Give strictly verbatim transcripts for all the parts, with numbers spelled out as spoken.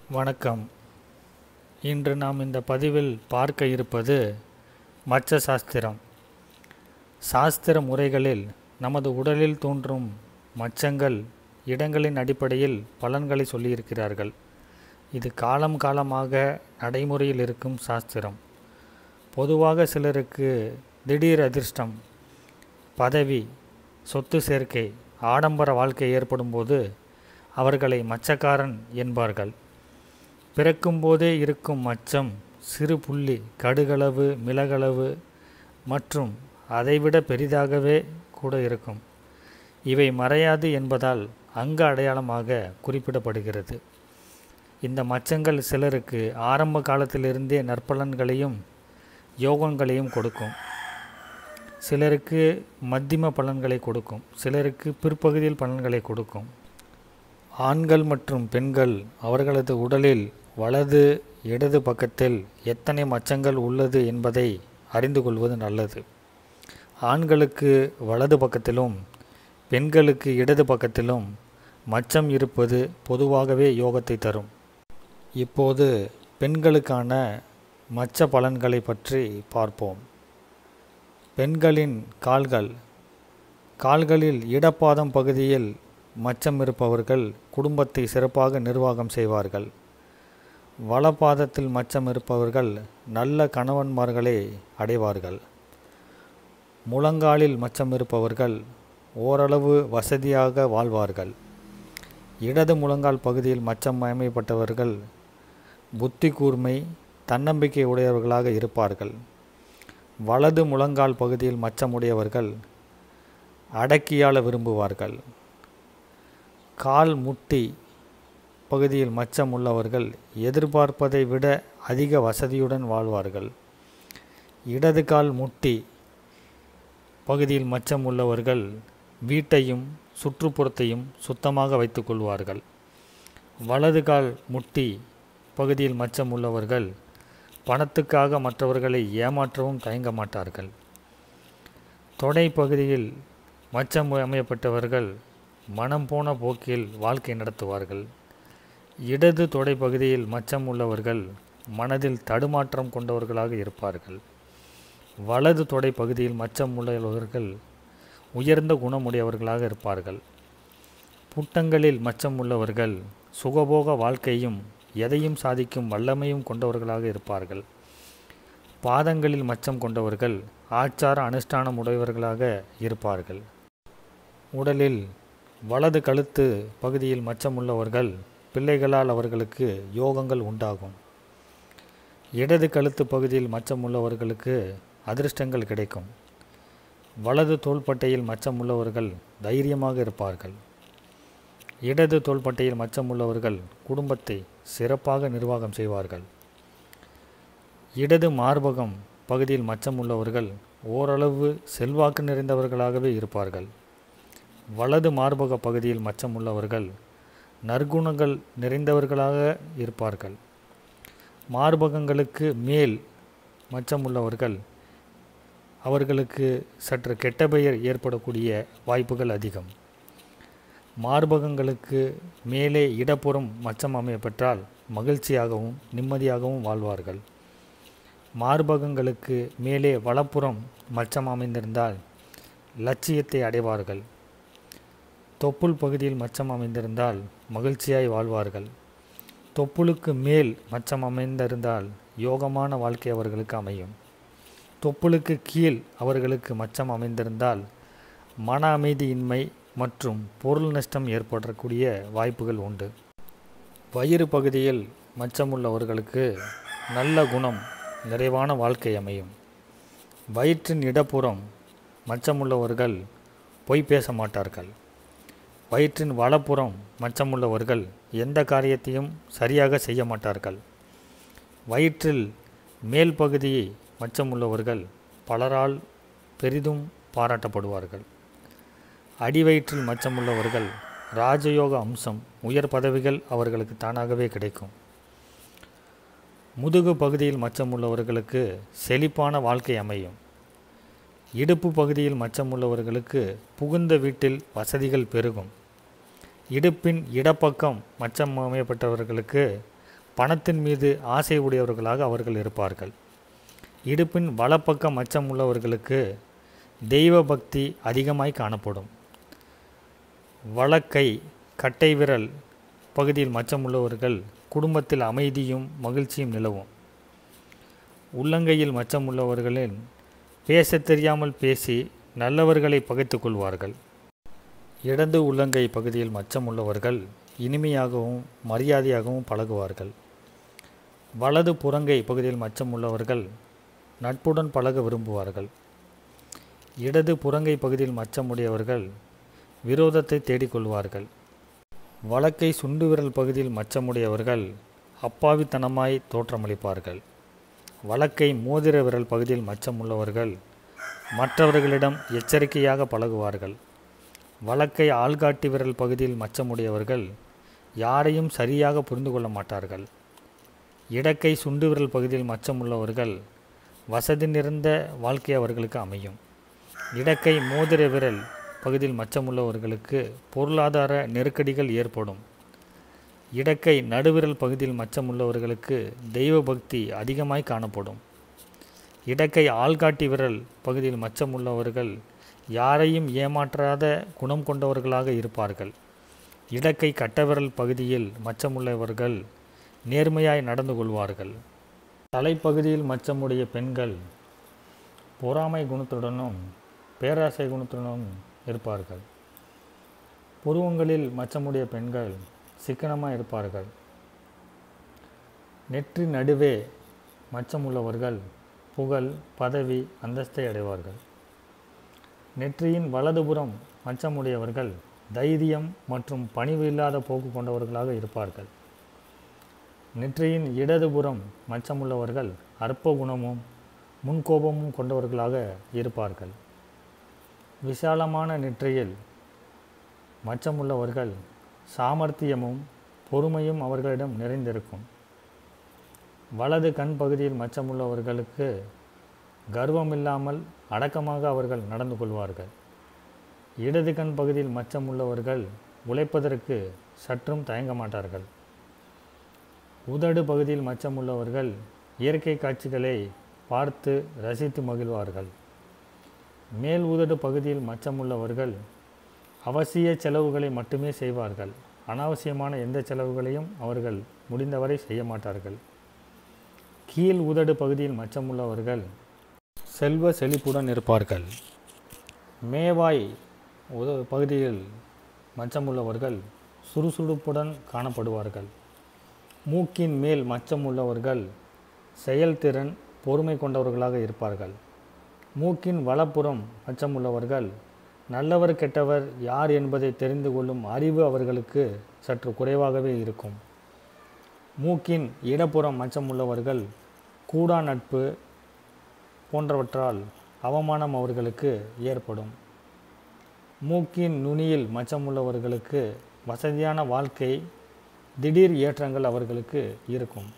வணக்கம். இன்று நாம் இந்த பதிவில் பார்க்க இருப்பது மச்ச சாஸ்திரம். சாஸ்திர முறைகளில் நமது உடலில் தோன்றும் மச்சங்கள் இடங்களின் அடிப்படையில் பலன்களை சொல்லியிருக்கிறார்கள். இது காலம் காலமாக நடைமுறையில் இருக்கும் சாஸ்திரம். பொதுவாக சிலருக்கு திடீர் அதிர்ஷ்டம், பதவி, சொத்து சேர்க்கை, ஆடம்பர வாழ்க்கை ஏற்படும்போது அவர்களை மச்சக்காரன் என்பார்கள். பிறக்கும்போதே இருக்கும் மச்சம் சிறு புள்ளி, கடுகளவு, மிளகளவு மற்றும் அதைவிட பெரிதாகவே கூட இருக்கும். இவை மறையாது என்பதால் அங்க அடையாளமாக குறிப்பிடப்படுகிறது. இந்த மச்சங்கள் சிலருக்கு ஆரம்ப காலத்திலிருந்தே நற்பலன்களையும் யோகங்களையும் கொடுக்கும். சிலருக்கு மத்தியம பலன்களை கொடுக்கும், சிலருக்கு பிற்பகுதியில் பலன்களை கொடுக்கும். ஆண்கள் மற்றும் பெண்கள் அவர்களது உடலில் வலது இடது பக்கத்தில் எத்தனை மச்சங்கள் உள்ளது என்பதை அறிந்து கொள்வது நல்லது. ஆண்களுக்கு வலது பக்கத்திலும் பெண்களுக்கு இடது பக்கத்திலும் மச்சம் இருப்பது பொதுவாகவே யோகத்தை தரும். இப்போது பெண்களுக்கான மச்ச பலன்களை பற்றி பார்ப்போம். பெண்களின் கால்கள். கால்களில் இடப்பாதம் பகுதியில் மச்சம் இருப்பவர்கள் குடும்பத்தை சிறப்பாக நிர்வாகம் செய்வார்கள். வலப்பாதத்தில் மச்சம் இருப்பவர்கள் நல்ல கணவன்மார்களை அடைவார்கள். முழங்காலில் மச்சம் இருப்பவர்கள் ஓரளவு வசதியாக வாழ்வார்கள். இடது முழங்கால் பகுதியில் மச்சம் அமைப்பட்டவர்கள் புத்தி கூர்மை, தன்னம்பிக்கை உடையவர்களாக இருப்பார்கள். வலது முழங்கால் பகுதியில் மச்சமுடையவர்கள் அடக்கியாள விரும்புவார்கள். கால் முட்டி பகுதியில் மச்சம் உள்ளவர்கள் எதிர்பார்ப்பதை விட அதிக வசதியுடன் வாழ்வார்கள். இடது கால் முட்டி பகுதியில் மச்சம் உள்ளவர்கள் வீட்டையும் சுற்றுப்புறத்தையும் சுத்தமாக வைத்து கொள்வார்கள். வலது கால் முட்டி பகுதியில் மச்சம் உள்ளவர்கள் பணத்துக்காக மற்றவர்களை ஏமாற்றவும் தயங்க மாட்டார்கள். தொடை பகுதியில் மச்சம் அமையப்பட்டவர்கள் மனம் போன போக்கில் வாழ்க்கை நடத்துவார்கள். இடது தொடை பகுதியில் மச்சம் உள்ளவர்கள் மனதில் தடுமாற்றம் கொண்டவர்களாக இருப்பார்கள். வலது தொடை பகுதியில் மச்சம் உள்ளவர்கள் உயர்ந்த குணமுடையவர்களாக இருப்பார்கள். புட்டங்களில் மச்சம் உள்ளவர்கள் சுகபோக வாழ்க்கையும் எதையும் சாதிக்கும் வல்லமையும் கொண்டவர்களாக இருப்பார்கள். பாதங்களில் மச்சம் கொண்டவர்கள் ஆச்சார அனுஷ்டானம் உடையவர்களாக இருப்பார்கள். உடலில் வலது கழுத்து பகுதியில் மச்சம் உள்ளவர்கள் பிள்ளைகளால் அவர்களுக்கு யோகங்கள் உண்டாகும். இடது கழுத்து பகுதியில் மச்சம் உள்ளவர்களுக்கு அதிர்ஷ்டங்கள் கிடைக்கும். வலது தோள்பட்டையில் மச்சம் உள்ளவர்கள் தைரியமாக இருப்பார்கள். இடது தோள்பட்டையில் மச்சம் உள்ளவர்கள் குடும்பத்தை சிறப்பாக நிர்வாகம் செய்வார்கள். இடது மார்பகம் பகுதியில் மச்சம் உள்ளவர்கள் ஓரளவு செல்வாக்கு நிறைந்தவர்களாகவே இருப்பார்கள். வலது மார்பக பகுதியில் மச்சம் உள்ளவர்கள் நற்குணங்கள் நிறைந்தவர்களாக இருப்பார்கள். மார்பகங்களுக்கு மேல் மச்சம் உள்ளவர்கள் அவர்களுக்கு சற்று கெட்ட பெயர் ஏற்படக்கூடிய வாய்ப்புகள் அதிகம். மார்பகங்களுக்கு மேலே இடப்புறம் மச்சம் அமையப்பெற்றால் மகிழ்ச்சியாகவும் நிம்மதியாகவும் வாழ்வார்கள். மார்பகங்களுக்கு மேலே வலப்புறம் மச்சம் அமைந்திருந்தால் லட்சியத்தை அடைவார்கள். தொப்புள் பகுதியில் மச்சம் அமைந்திருந்தால் மகிழ்ச்சியாய் வாழ்வார்கள். தொப்புளுக்கு மேல் மச்சம் அமைந்திருந்தால் யோகமான வாழ்க்கை அவர்களுக்கு அமையும். தொப்புளுக்கு கீழ் அவர்களுக்கு மச்சம் அமைந்திருந்தால் மன அமைதியின்மை மற்றும் பொருள் நஷ்டம் ஏற்படக்கூடிய வாய்ப்புகள் உண்டு. வயிறு பகுதியில் மச்சம் உள்ளவர்களுக்கு நல்ல குணம், நிறைவான வாழ்க்கை அமையும். வயிற்றின் இடப்புறம் மச்சமுள்ளவர்கள் பொய் பேச மாட்டார்கள். வயிற்றின் வலப்புறம் மச்சமுள்ளவர்கள் எந்த காரியத்தையும் சரியாக செய்ய மாட்டார்கள். வயிற்றில் மேல் பகுதியை மச்சமுள்ளவர்கள் பலரால் பெரிதும் பாராட்டப்படுவார்கள். அடிவயிற்றில் மச்சமுள்ளவர்கள் ராஜயோக அம்சம், உயர் பதவிகள் அவர்களுக்கு தானாகவே கிடைக்கும். முதுகு பகுதியில் மச்சமுள்ளவர்களுக்கு செழிப்பான வாழ்க்கை அமையும். இடுப்பு பகுதியில் மச்சமுள்ளவர்களுக்கு புகுந்த வீட்டில் வசதிகள் பெருகும். இடுப்பின் இடப்பக்கம் மச்சம் அமையப்பட்டவர்களுக்கு பணத்தின் மீது ஆசை உடையவர்களாக அவர்கள் இருப்பார்கள். இடுப்பின் வலப்பக்கம் மச்சம் உள்ளவர்களுக்கு தெய்வ பக்தி அதிகமாய் காணப்படும். வலக்கை கட்டை விரல் பகுதியில் மச்சம் உள்ளவர்கள் குடும்பத்தில் அமைதியும் மகிழ்ச்சியும் நிலவும். உள்ளங்கையில் மச்சம் உள்ளவர்களின் பேச தெரியாமல் பேசி நல்லவர்களை பகைத்து கொள்வார்கள். இடது உள்ளங்கை பகுதியில் மச்சம் உள்ளவர்கள் இனிமையாகவும் மரியாதையாகவும் பழகுவார்கள். வலது புறங்கை பகுதியில் மச்சம் உள்ளவர்கள் நட்புடன் பழக விரும்புவார்கள். இடது புறங்கை பகுதியில் மச்சமுடையவர்கள் விரோதத்தை தேடிக்கொள்வார்கள். வலக்கை சுண்டு விரல் பகுதியில் மச்சமுடையவர்கள் அப்பாவித்தனமாய் தோற்றமளிப்பார்கள். வலக்கை மோதிர விரல் பகுதியில் மச்சம் உள்ளவர்கள் மற்றவர்களிடம் எச்சரிக்கையாக பழகுவார்கள். வலக்கை ஆள்காட்டி விரல் பகுதியில் மச்சமுடையவர்கள் யாரையும் சரியாக புரிந்து கொள்ள மாட்டார்கள். இடக்கை சுண்டு விரல் பகுதியில் மச்சம் உள்ளவர்கள் வசதி நிறைந்த வாழ்க்கை அவர்களுக்கு அமையும். இடக்கை மோதிர விரல் பகுதியில் மச்சமுள்ளவர்களுக்கு பொருளாதார நெருக்கடிகள் ஏற்படும். இடக்கை நடுவிரல் பகுதியில் மச்சமுள்ளவர்களுக்கு தெய்வ பக்தி அதிகமாய் காணப்படும். இடக்கை ஆள்காட்டி விரல் பகுதியில் மச்சமுள்ளவர்கள் யாரையும் ஏமாற்றாத குணம் கொண்டவர்களாக இருப்பார்கள். இடக்கை கட்டவிரல் பகுதியில் மச்சமுள்ளவர்கள் நேர்மையாய் நடந்து கொள்வார்கள். தலைப்பகுதியில் மச்சமுடைய பெண்கள் பொறாமை குணத்துடனும் பேராசை குணத்துடனும் இருப்பார்கள். புருவங்களில் மச்சமுடைய பெண்கள் சிக்கனமாக இருப்பார்கள். நெற்றி நடுவே மச்சமுள்ளவர்கள் புகழ் பதவி அந்தஸ்தை அடைவார்கள். நெற்றியின் வலதுபுறம் மச்சமுடையவர்கள் தைரியம் மற்றும் பணிவு இல்லாத போக்கு கொண்டவர்களாக இருப்பார்கள். நெற்றியின் இடதுபுறம் மச்சமுள்ளவர்கள் அற்ப குணமும் முன்கோபமும் கொண்டவர்களாக இருப்பார்கள். விசாலமான நெற்றியில் மச்சமுள்ளவர்கள் சாமர்த்தியமும் பொறுமையும் அவர்களிடம் நிறைந்திருக்கும். வலது கண் பகுதியில் மச்சமுள்ளவர்களுக்கு கர்வமில்லாமல் அடக்கமாக அவர்கள் நடந்து கொள்வார்கள். இடது கண் பகுதியில் மச்சமுள்ளவர்கள் உழைப்பதற்கு சற்றும் தயங்க மாட்டார்கள். உதடு பகுதியில் மச்சமுள்ளவர்கள் இயற்கை காட்சிகளை பார்த்து ரசித்து மகிழ்வார்கள். மேல் உதடு பகுதியில் மச்சமுள்ளவர்கள் அவசிய செலவுகளை மட்டுமே செய்வார்கள். அனாவசியமான எந்த செலவுகளையும் அவர்கள் முடிந்தவரை செய்ய மாட்டார்கள். கீழ் உதடு பகுதியில் மச்சமுள்ளவர்கள் செல்வ செழிப்புடன் இருப்பார்கள். மேவாய் உத பகுதியில் மச்சமுள்ளவர்கள் சுறுசுறுப்புடன் காணப்படுவார்கள். மூக்கின் மேல் மச்சமுள்ளவர்கள் செயல்திறன் பொறுமை கொண்டவர்களாக இருப்பார்கள். மூக்கின் வலப்புறம் மச்சமுள்ளவர்கள் நல்லவர் கெட்டவர் யார் என்பதை தெரிந்து கொள்ளும் அறிவு அவர்களுக்கு சற்று குறைவாகவே இருக்கும். மூக்கின் இடப்புறம் மச்சமுள்ளவர்கள் கூடா நட்பு போன்றவற்றால் அவமானம் அவர்களுக்கு ஏற்படும். மூக்கின் நுனியில் மச்சமுள்ளவர்களுக்கு வசதியான வாழ்க்கை திடீர் ஏற்றங்கள் அவர்களுக்கு இருக்கும்.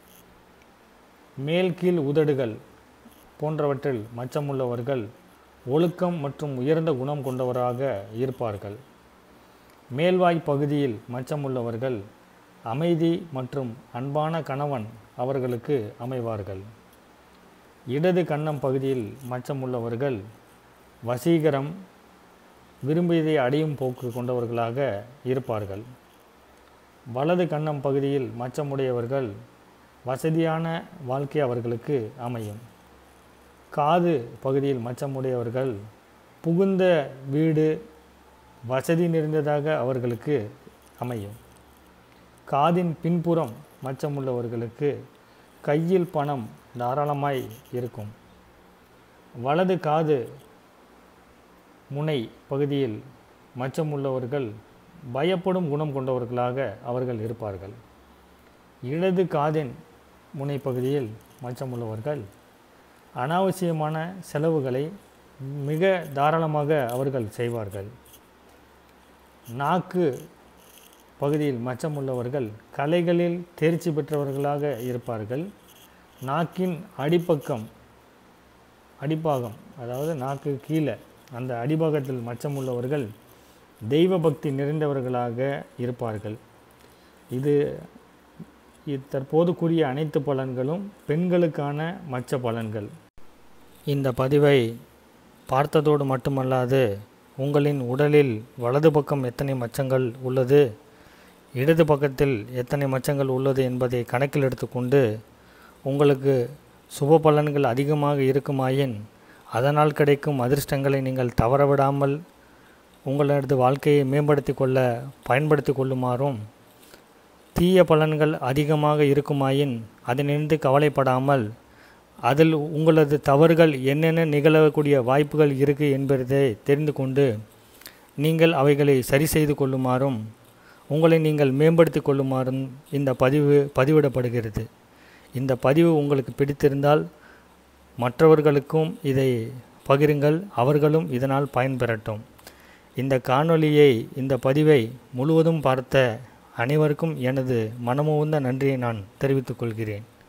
மேல் கீழ் உதடுகள் போன்றவற்றில் மச்சமுள்ளவர்கள் ஒழுக்கம் மற்றும் உயர்ந்த குணம் கொண்டவராக இருப்பார்கள். மேல்வாய் பகுதியில் மச்சமுள்ளவர்கள் அமைதி மற்றும் அன்பான கணவன் அவர்களுக்கு அமைவார்கள். இடது கன்னம் பகுதியில் மச்சமுள்ளவர்கள் வசீகரம் விரும்பியதை அடையும் போக்கு கொண்டவர்களாக இருப்பார்கள். வலது கன்னம் பகுதியில் மச்சமுடையவர்கள் வசதியான வாழ்க்கை அவர்களுக்கு அமையும். காது பகுதியில் மச்சமுடையவர்கள் புகுந்த வீடு வசதி நிறைந்ததாக அவர்களுக்கு அமையும். காதின் பின்புறம் மச்சமுள்ளவர்களுக்கு கையில் பணம் தாராளமாய் இருக்கும். வலது காது முனை பகுதியில் மச்சமுள்ளவர்கள் பயப்படும் குணம் கொண்டவர்களாக அவர்கள் இருப்பார்கள். இடது காதின் முனை பகுதியில் மச்சமுள்ளவர்கள் அனாவசியமான செலவுகளை மிக தாராளமாக அவர்கள் செய்வார்கள். நாக்கு பகுதியில் மச்சமுள்ளவர்கள் கலைகளில் தேர்ச்சி பெற்றவர்களாக இருப்பார்கள். நாக்கின் அடிப்பக்கம் அடிப்பாகம் அதாவது நாக்கு கீழே அந்த அடிபாகத்தில் மச்சமுள்ளவர்கள் தெய்வ பக்தி நிறைந்தவர்களாக இருப்பார்கள். இது தற்போது கூறிய அனைத்து பலன்களும் பெண்களுக்கான மச்ச பலன்கள். இந்த பதிவை பார்த்ததோடு மட்டுமல்லாது உங்களின் உடலில் வலது பக்கம் எத்தனை மச்சங்கள் உள்ளது, இடது பக்கத்தில் எத்தனை மச்சங்கள் உள்ளது என்பதை கணக்கில் எடுத்துக்கொண்டு உங்களுக்கு சுப பலன்கள் அதிகமாக இருக்குமாயின் அதனால் கிடைக்கும் அதிர்ஷ்டங்களை நீங்கள் தவறவிடாமல் உங்களது வாழ்க்கையை மேம்படுத்தி கொள்ள பயன்படுத்தி கொள்ளுமாறும், தீய பலன்கள் அதிகமாக இருக்குமாயின் அதனின்று கவலைப்படாமல் அதில் உங்களது தவறுகள் என்னென்ன நிகழக்கூடிய வாய்ப்புகள் இருக்குது என்பதை தெரிந்து கொண்டு நீங்கள் அவைகளை சரி செய்து கொள்ளுமாறும் உங்களை நீங்கள் மேம்படுத்தி கொள்ளுமாறும் இந்த பதிவு பதிவிடப்படுகிறது. இந்த பதிவு உங்களுக்கு பிடித்திருந்தால் மற்றவர்களுக்கும் இதை பகிருங்கள், அவர்களும் இதனால் பயன்பெறட்டும். இந்த காணொளியை இந்த பதிவை முழுவதும் பார்த்த அனைவருக்கும் எனது மனமுவந்த நன்றியை நான் தெரிவித்துக் கொள்கிறேன்.